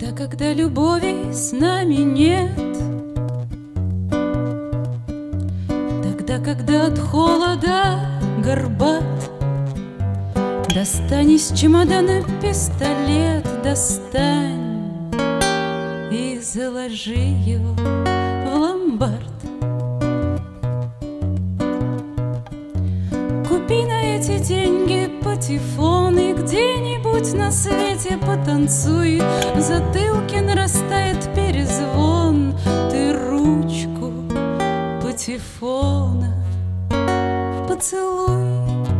Тогда, когда любови с нами нет, тогда, когда от холода горбат, достань из чемодана пистолет, достань и заложи его в ломбард. Купи на эти деньги патефон и где-нибудь на свете потанцуй. В затылке нарастает перезвон, ты ручку патефона поцелуй.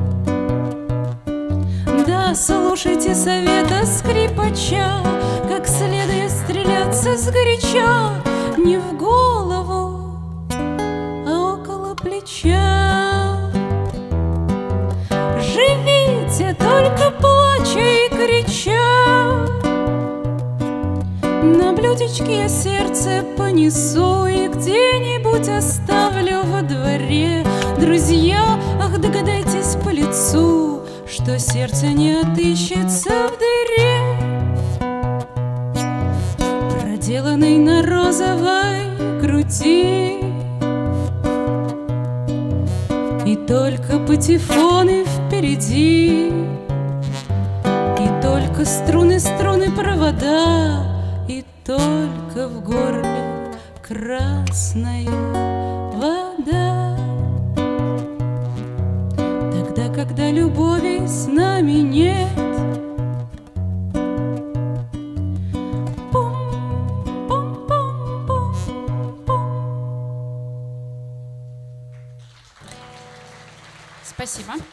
Да, слушайте совета скрипача, как следует стреляться сгоряча, не в голову, а около плеча. Живите, только плача и крича. На блюдечке я сердце понесу и где-нибудь оставлю во дворе. Друзья, ах, догадайтесь по лицу, что сердце не отыщется в дыре, проделанной на розовой груди. И только патефоны впереди, и только струны, струны, провода, и только в горле красная вода. Тогда, когда любови с нами нет, Спасибо.